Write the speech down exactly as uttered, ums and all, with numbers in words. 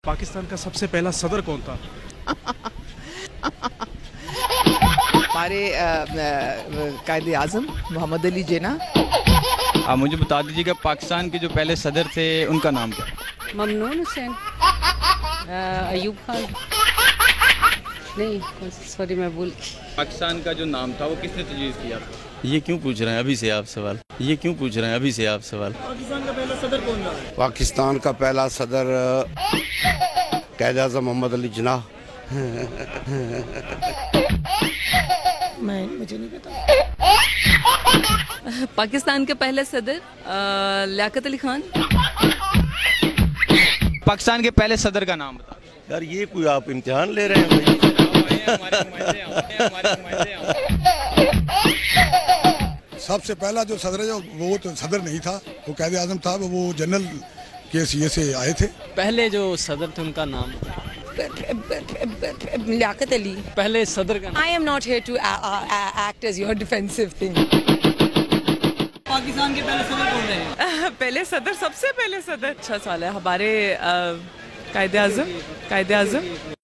पाकिस्तान का सबसे पहला सदर कौन था? हमारे कायदे आज़म मोहम्मद अली जिन्ना। आप मुझे बता दीजिएगा पाकिस्तान के जो पहले सदर थे उनका नाम क्या? ममनून हुसैन, अयूब खान, नहीं सॉरी मैं भूल। पाकिस्तान का जो नाम था वो किसने तजवीज़ किया था? ये क्यों पूछ रहे हैं अभी से आप सवाल? ये क्यों पूछ रहे हैं अभी से आप सवाल? पाकिस्तान का पहला सदर कौन था? पाकिस्तान का पहला सदर कायदे आज़म मोहम्मद अली जिन्ना। मैं मुझे नहीं पता। पाकिस्तान के पहले सदर लियाकत अली खान। पाकिस्तान के पहले सदर का नाम बता। यार ये कोई आप इम्तिहान ले रहे हैं भाई? सबसे पहला जो सदर है वो तो सदर नहीं था, वो कायदे आज़म था, वो जनरल के सीए से आए थे। पहले जो सदर थे उनका नाम लियाकत अली। पहले सदर का नाम। I am not here to act as your defensive thing. Pakistan के पहले सदर कौन रहे? पहले सदर सबसे पहले सदर अच्छा सवाल है हमारे कायदे आज़म कायदे आज़म